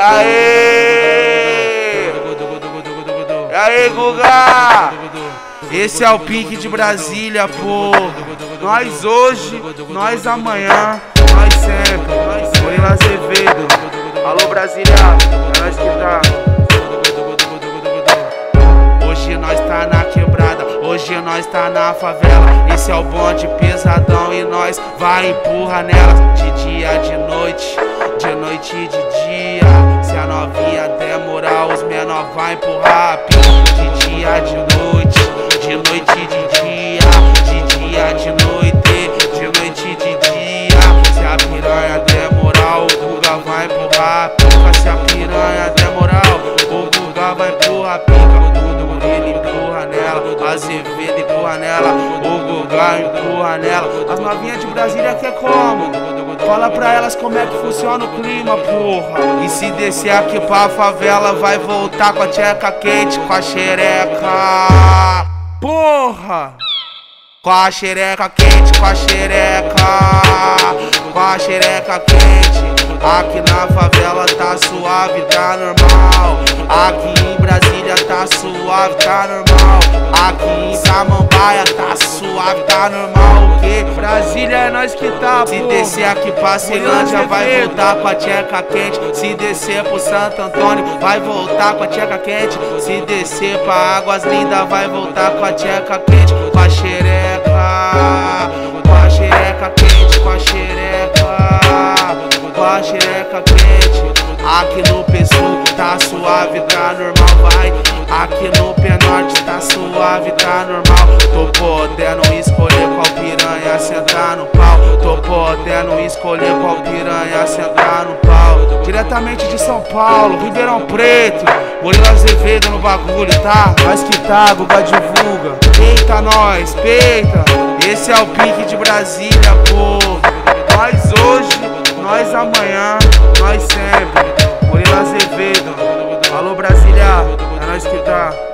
Aê! E aí, Guga? Esse é o pique de Brasília, pô. Nós hoje, nós amanhã, nós sempre. Murilo Azevedo. Alô, Brasília, é nós que tá. Hoje nós tá na quebrada, hoje nós tá na favela. Esse é o bonde pesadão e nós vai empurrar nela. De dia, de noite e de dia. Se a novinha demorar, os menor vai empurrar a pica. De dia, de noite e de dia. De dia, de noite e de dia. Se a piranha demorar, o Guga vai empurrar a pica. Se a piranha demorar, o Guga vai empurrar a pica. Murilo empurra nela, Azevedo empurra nela, o Guga empurra nela. As novinhas de Brasília quer como? Fala pra elas como é que funciona o clima, porra. E se descer aqui pra favela, vai voltar com a tcheca quente, com a xereca, porra. Com a xereca quente, com a xereca quente. Aqui na favela tá suave, tá normal. Aqui em Brasília tá suave, tá normal. Aqui em Samambaia tá suave, tá normal. O que? Brasília é nós que tá, se descer aqui pra Ceilândia, vai voltar com a tcheca quente. Se descer pro Santo Antônio, vai voltar com a tcheca quente. Se descer pra Águas Lindas, vai voltar com a tcheca quente. Com a xereca quente, com a xereca quente. Aqui no P-Sul tá suave, tá normal, vai. Aqui no P-Norte tá suave, tá normal. Tô podendo escolher qual piranha sentar no pau. Tô podendo escolher qual piranha sentar no pau. Diretamente de São Paulo, Ribeirão Preto, Murilo Azevedo no bagulho, tá? Nós que tá, Guga divulga. Eita nós, peita. Esse é o pique de Brasília, pô. Nós hoje, nós amanhã, nós sempre. Murilo Azevedo. Alô, Brasília, é nós que tá.